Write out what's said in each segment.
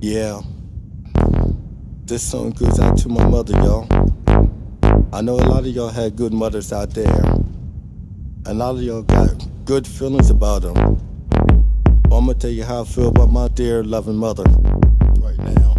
Yeah, this song goes out to my mother, y'all. I know a lot of y'all had good mothers out there. A lot of y'all got good feelings about them. Well, I'm gonna tell you how I feel about my dear loving mother right now.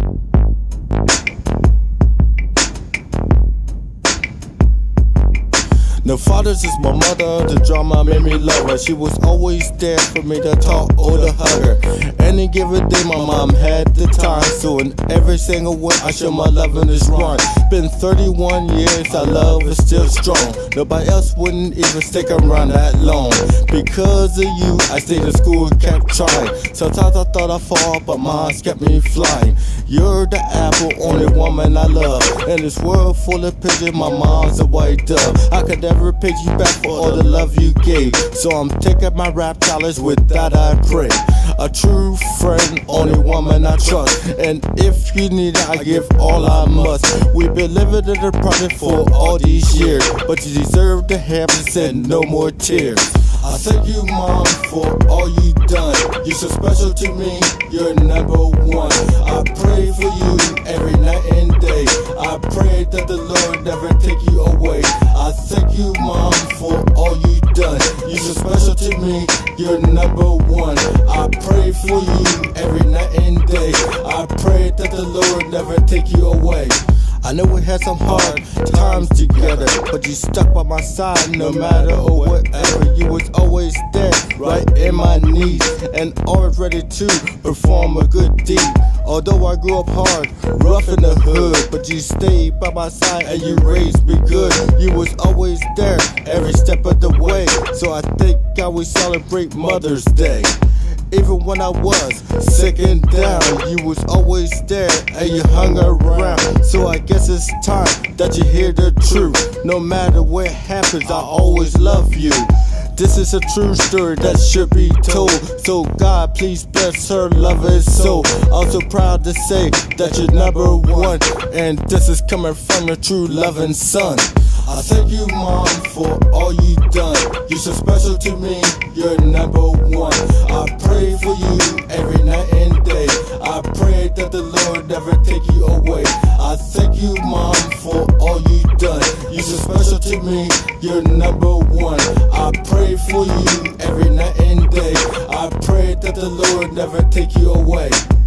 No fathers is my mother, the drama made me love her. She was always there for me to talk or to hug her. Any given day my mom had the time, so in every single way I show my love in this rhyme. Been 31 years, our love is still strong. Nobody else wouldn't even stick around that long. Because of you, I stayed in school and kept trying. Sometimes I thought I'd fall, but mom's kept me flying. You're the apple, only woman I love. In this world full of pigeons, my mom's a white dove. I could never pay you back for all the love you gave, so I'm taking my rap dollars, with that I pray. A true friend, only woman I trust, and if you need it, I give all I must. We've been living in the project for all these years, but you deserve the happiness and no more tears. I thank you, Mom, for all you done. You're so special to me, you're number one. I pray for you every night and day. I pray that the Lord never take you away. I thank you, Mom, for all you done. You're so special to me, you're number one. I pray for you every night and day. I pray that the Lord never take you away. I know we had some hard times together, but you stuck by my side no matter or whatever. You was always there, right in my knees, and always ready to perform a good deed. Although I grew up hard, rough in the hood, but you stayed by my side and you raised me good. You was always there every step of the way, so I think I will celebrate Mother's Day. Even when I was sick and down, you was always there and you hung around. So I guess it's time that you hear the truth. No matter what happens, I always love you. This is a true story that should be told, so God please bless her loving soul. I'm so proud to say that you're number one, and this is coming from a true loving son. I thank you, Mom, for all you done. You're so special to me, you're number one. I pray for you every night and day. I pray that the Lord never take you away. I thank you, Mom, for all you done. You're so special to me, you're number one. I pray for you every night and day. I pray that the Lord never take you away.